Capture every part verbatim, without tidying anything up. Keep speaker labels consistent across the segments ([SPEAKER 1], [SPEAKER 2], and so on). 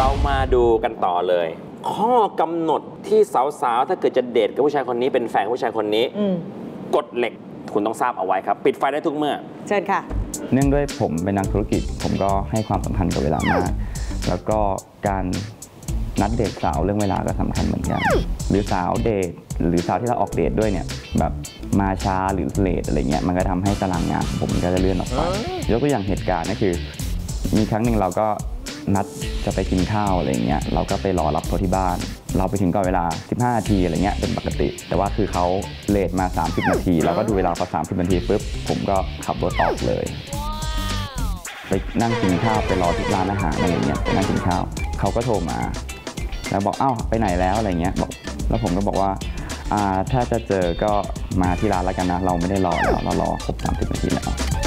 [SPEAKER 1] เรามาดูกันต่อเลยข้อกำหนดที่สาวๆถ้าเกิดจะเดทกับผู้ชายคนนี้เป็นแฟนผู้ชายคนนี้กฎเหล็กคุณต้องทราบเอาไว้ครับปิดไฟได้ทุกเมื่อ
[SPEAKER 2] เชิญค่ะ
[SPEAKER 3] เนื่องด้วยผมเป็นนักธุรกิจผมก็ให้ความสำคัญกับเวลามากแล้วก็การนัดเดทสาวเรื่องเวลาก็สำคัญเหมือนกันหรือสาวเดทหรือสาวที่เราออกเดทด้วยเนี่ยแบบมาช้าหรือเลทอะไรเงี้ยมันก็ทำให้ตารางงานผมก็จะเลื่อนออกไปยกตัวอย่างเหตุการณ์ก็คือมีครั้งหนึ่งเราก็นัดจะไปกินข้าวอะไรเงี้ยเราก็ไปรอรับเขาที่บ้านเราไปถึงก่อนเวลาสิบห้านาทีอะไรเงี้ยเป็นปกติแต่ว่าคือเขาเลทมาสามสิบนาทีเราก็ดูเวลาเขาสามสิบนาทีปุ๊บผมก็ขับรถออกเลยไปนั่งกินข้าวไปรอที่ร้านอาหารอะไรเงี้ยไปนั่งกินข้าวเขาก็โทรมาแล้วบอกอ้าวไปไหนแล้วอะไรเงี้ยบอกแล้วผมก็บอกว่าอ่าถ้าจะเจอก็มาที่ร้านแล้วกันนะเราไม่ได้รอแล้วเรารอครบสามสิบนาทีแล้ว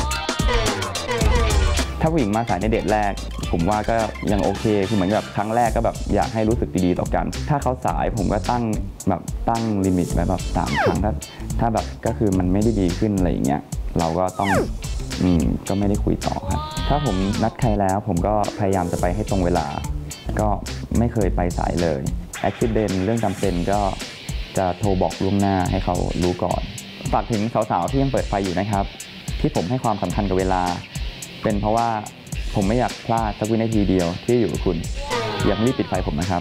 [SPEAKER 3] ถ้าผู้หญิงมาสายในเดทแรกผมว่าก็ยังโอเคคือเหมือนแบบครั้งแรกก็แบบอยากให้รู้สึกดีๆต่อกันถ้าเขาสายผมก็ตั้งแบบตั้งลิมิตไว้แบบสามครั้งถ้าถ้าแบบก็คือมันไม่ได้ดีขึ้นอะไรอย่างเงี้ยเราก็ต้องอืมก็ไม่ได้คุยต่อครับถ้าผมนัดใครแล้วผมก็พยายามจะไปให้ตรงเวลาก็ไม่เคยไปสายเลยอุบัติเหตุเรื่องจำเป็นก็จะโทรบอกล่วงหน้าให้เขารู้ก่อนฝากถึงสาวๆที่ยังเปิดไฟอยู่นะครับที่ผมให้ความสำคัญกับเวลาเป็นเพราะว่าผมไม่อยากพลาดสักวินาทีเดียวที่อยู่กับคุณอย่ารีบปิดไฟผมนะครับ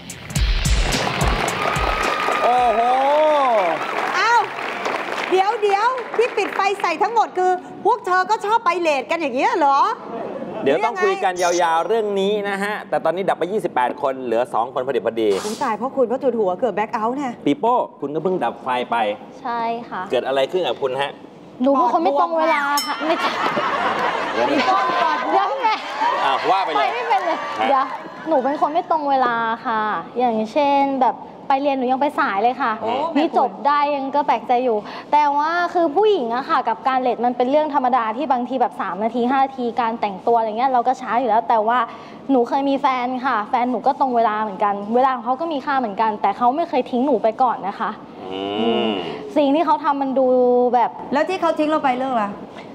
[SPEAKER 1] โอ้โห
[SPEAKER 2] อ้าวเดี๋ยวเดี๋ยวที่ปิดไฟใส่ทั้งหมดคือพวกเธอก็ชอบไปเลทกันอย่างเงี้ยเหรอ
[SPEAKER 1] เดี๋ยวต้องคุยกันยาวๆเรื่องนี้นะฮะแต่ตอนนี้ดับไปยี่สิบแปดคนเหลือสองคนพอดีพอดี
[SPEAKER 2] คุณตายเพราะคุณเพราะจุดหัวเกิดแบ็คเอาท์นะ
[SPEAKER 1] ปีโป้คุณก็เพิ่งดับไฟไป
[SPEAKER 4] ใช่ค่ะ
[SPEAKER 1] เกิดอะไรขึ้นกับคุณฮะ
[SPEAKER 4] หนูเป็นคนไม่ตรงเวลาค่ะไม่ใช่
[SPEAKER 2] ปีโป้ก่อน
[SPEAKER 4] เดี๋ยวไง
[SPEAKER 1] อ้าวว่าไปเลย
[SPEAKER 4] ไม่เป็นเลยเดี๋ยวหนูเป็นคนไม่ตรงเวลาค่ะอย่างเช่นแบบไปเรียนหนูยังไปสายเลยค่ะนี่จบได้ยังก็แปลกใจอยู่แต่ว่าคือผู้หญิงอะค่ะกับการเลทมันเป็นเรื่องธรรมดาที่บางทีแบบสามนาทีห้านาทีการแต่งตัวอะไรเงี้ยเราก็ช้าอยู่แล้วแต่ว่าหนูเคยมีแฟนค่ะแฟนหนูก็ตรงเวลาเหมือนกันเวลาของเขาก็มีค่าเหมือนกันแต่เขาไม่เคยทิ้งหนูไปก่อนนะคะสิ่งที่เขาทำมันดูแบบ
[SPEAKER 2] แล้วที่เขาทิ้งเราไปเลิกล่ะ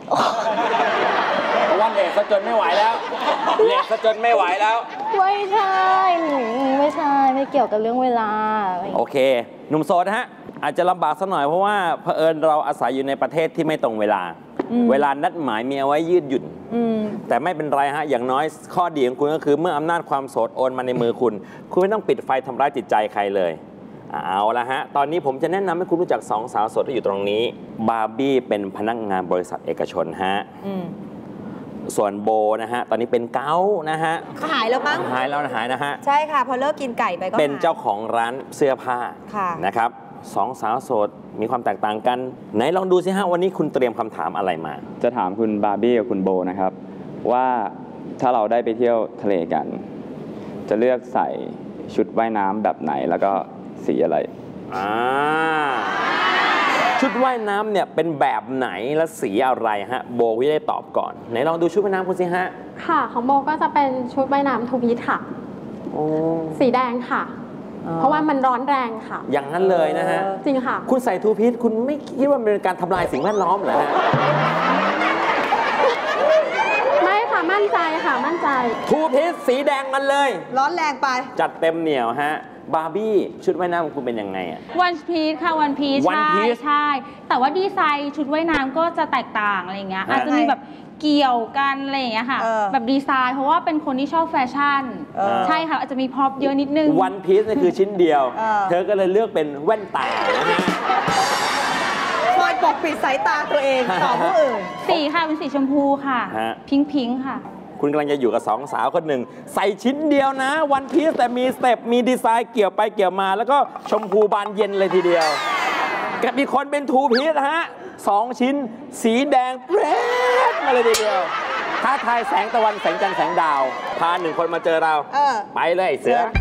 [SPEAKER 1] เพราะว่าเลทซะจนไม่ไหวแล้วเลทซะจนไม่ไหวแล้ว
[SPEAKER 4] ไม่ใช่ไม่ใช่ไม่เกี่ยวกับเรื่องเวลา
[SPEAKER 1] โอเคหนุ่มโสดนะฮะอาจจะลำบากสักหน่อยเพราะว่าเผอิญเราอาศัยอยู่ในประเทศที่ไม่ตรงเวลาเวลานัดหมายมีเอาไว้ยืดหยุ่นแต่ไม่เป็นไรฮะอย่างน้อยข้อดีของคุณก็คือเมื่ออำนาจความโสดโอนมาในมือคุณคุณไม่ต้องปิดไฟทำร้ายจิตใจใครเลยเอาละฮะตอนนี้ผมจะแนะนำให้คุณรู้จักสองสาวโสดที่อยู่ตรงนี้บาร์บี้เป็นพนักงานบริษัทเอกชนฮะส่วนโบนะฮะตอนนี้เป็นเกานะฮะ
[SPEAKER 2] หายแล้วมั้ง
[SPEAKER 1] หายแล้วหายนะฮะ
[SPEAKER 2] ใช่ค่ะพอเลิกกินไก่ไปก็
[SPEAKER 1] เป็นเจ้าของร้านเสื้อผ้านะครับสองสาวโสดมีความแตกต่างกันไหนลองดูสิฮะวันนี้คุณเตรียมคำถามอะไรมา
[SPEAKER 3] จะถามคุณบาร์บี้กับคุณโบนะครับว่าถ้าเราได้ไปเที่ยวทะเลกันจะเลือกใส่ชุดว่ายน้ำแบบไหนแล้วก็สีอะไร
[SPEAKER 1] อ่าชุดว่ายน้ำเนี่ยเป็นแบบไหนและสีอะไรฮะโบวิได้ตอบก่อนไหนลองดูชุดว่ายน้ำคุณสิฮะ
[SPEAKER 5] ค่ะของโบก็จะเป็นชุดว่ายน้ำทูพีทค่ะสีแดงค่ะเพราะว่ามันร้อนแรงค่ะ
[SPEAKER 1] อย่างนั้นเลยนะฮะ
[SPEAKER 5] จริงค่ะ
[SPEAKER 1] คุณใส่ทูพีทคุณไม่คิดว่าเป็นการทำลายสิ่งแวดล้อมเหรอฮะ
[SPEAKER 5] ไม่ค่ะมั่นใจค่ะมั่นใจ
[SPEAKER 1] ทูพีทสีแดงมันเลย
[SPEAKER 2] ร้อนแรงไป
[SPEAKER 1] จัดเต็มเหนียวฮะบาร์บี้ชุดว่ายน้ำของคุณเป็นยังไงอะ
[SPEAKER 6] วันพีชค่ะวันพีชใช่ใช่แต่ว่าดีไซน์ชุดว่ายน้ำก็จะแตกต่างอะไรเงี้ยอาจจะมีแบบเกี่ยวกันอะไรอย่างเงี้ยค่ะแบบดีไซน์เพราะว่าเป็นคนที่ชอบแฟชั่นใช่ค่ะอาจจะมีพร็อพเยอะนิดนึง
[SPEAKER 1] วันพีชนี่คือชิ้นเดียวเธอก็เลยเลือกเป็นแว่นตานะฮะ
[SPEAKER 2] คอยปกปิดสายตาตัวเองต่อผู้อื่น
[SPEAKER 6] สีค่ะเป็นสีชมพูค่ะพิงพิงค่ะ
[SPEAKER 1] คุณกำลังจะอยู่กับสองสาวคนหนึ่งใส่ชิ้นเดียวนะวันพีซแต่มีสเต็ปมีดีไซน์เกี่ยวไปเกี่ยวมาแล้วก็ชมพูบานเย็นเลยทีเดียวกับมีคนเป็นทูพีซฮะสองชิ้นสีแดงแปรดมาเลยทีเดียวท้าทายแสงตะวันแสงจันทร์แสงดาวพาหนึ่งคนมาเจอเราไปเลยเสือ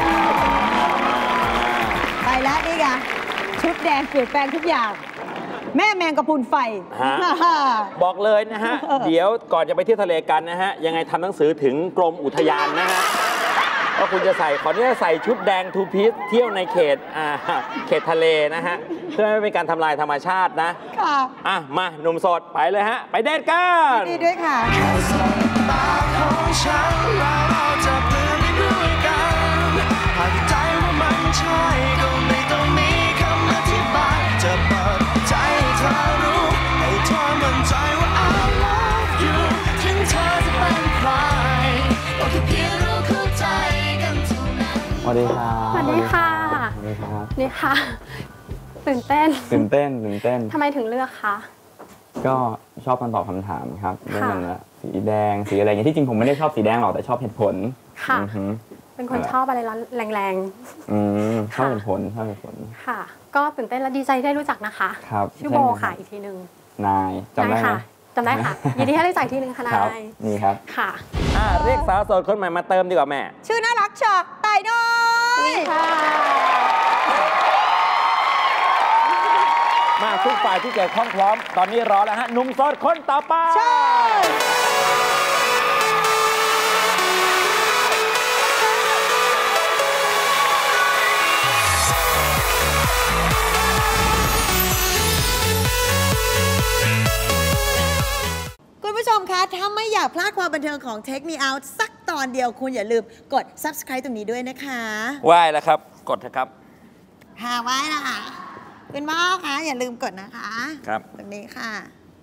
[SPEAKER 2] แดงเปลี่ยนแปลงทุกอย่างแม่แมงกะพรุนไฟ
[SPEAKER 1] ฮะ บอกเลยนะฮะ เดี๋ยวก่อนจะไปเที่ยวทะเลกันนะฮะ ยังไงทำหนังสือถึงกรมอุทยานนะฮะว่าคุณจะใส่ขออนุญาตใส่ชุดแดงทูพีซเที่ยวในเขตอ่าเขตทะเลนะฮะ เพื่อไม่เป็นการทำลายธรรมชาตินะ
[SPEAKER 2] ค่ะ
[SPEAKER 1] อ่ะ มาหนุ่มโสดไปเลยฮะ ไปเดทกัน
[SPEAKER 2] ดีด้วยค่ะ
[SPEAKER 7] ตาของฉันแล้วเราจะเพื่อนไปด้วยกันหากใจว่ามันใช่ก็ไม่ต้องมีคำอธิบายจะเปิดใจให้เธอรู้ให้เธอมั่นใจว่า I love you ถึงเธอจะเป็นใครก็แค่เพียงเราเข้าใจกันเท่านั้น
[SPEAKER 3] สวัสดีครับ
[SPEAKER 5] สวัสดีค่ะ
[SPEAKER 3] สวัสดีครับ
[SPEAKER 5] นี่ค่ะ ตื่นเต้น
[SPEAKER 3] ตื่นเต้นตื่นเต้น
[SPEAKER 5] ทำไมถึงเลือกคะ
[SPEAKER 3] ก็ชอบการตอบคำถามครับเรื่อง
[SPEAKER 5] ค่ะ
[SPEAKER 3] นั้นนะสีแดงสีอะไรอย่างเงี้ยที่จริงผมไม่ได้ชอบสีแดงหรอกแต่ชอบเหตุผล
[SPEAKER 5] ค่ะ
[SPEAKER 3] อือฮึ
[SPEAKER 5] เป็นคนชอบอะไรร้อนแรง
[SPEAKER 3] อืมชอบ
[SPEAKER 5] ค่ะ
[SPEAKER 3] เหตุผลชอบเหตุผล
[SPEAKER 5] ๆ ค่ะ ก็ตื่นเต้นและดีใจได้รู้จักนะคะ
[SPEAKER 3] ครับ
[SPEAKER 5] ชื่อโบ
[SPEAKER 3] ใช่ไหม
[SPEAKER 5] ค่ะ อีกทีหนึ่ง
[SPEAKER 3] นายจำได้ไหม
[SPEAKER 5] ค่ะจำได้ค่ะ ยินดีให้ได้จ่ายทีหนึ่งค่ะนา
[SPEAKER 3] ครับ
[SPEAKER 5] ย
[SPEAKER 3] นี่ครับ
[SPEAKER 5] ค่ะ
[SPEAKER 1] อ่ะเรียกสาวโสดคนใหม่มาเติมดีกว่าแม่
[SPEAKER 2] ชื่อน่ารักเชอะไต่น้อย
[SPEAKER 5] ค่ะ
[SPEAKER 1] มาทุกฝ่ายที่เกี่ยวข้องพร้อม ตอนนี้รอแล้วฮะหนุ่มโสดคนต่อไป
[SPEAKER 2] ใช่ คุณผู้ชมคะ ถ้าไม่อยากพลาดความบันเทิงของ Take Me Out สักตอนเดียวคุณอย่าลืมกด Subscribe ตรงนี้ด้วยนะคะ
[SPEAKER 1] ไหว้แล้วครับ กดเถอะครับ
[SPEAKER 2] ค่ะไว้นะคะคุณพ่อคะอย่าลืมกดนะคะ
[SPEAKER 1] ครับ
[SPEAKER 2] ตรงนี้ค่ะ